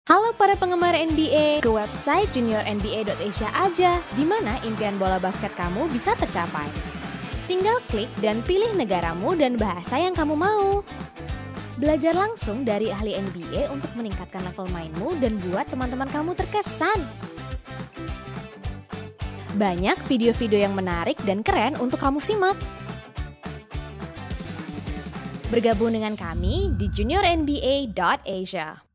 Halo para penggemar NBA, ke website juniornba.asia aja, di mana impian bola basket kamu bisa tercapai. Tinggal klik dan pilih negaramu dan bahasa yang kamu mau. Belajar langsung dari ahli NBA untuk meningkatkan level mainmu dan buat teman-teman kamu terkesan. Banyak video-video yang menarik dan keren untuk kamu simak. Bergabung dengan kami di juniornba.asia.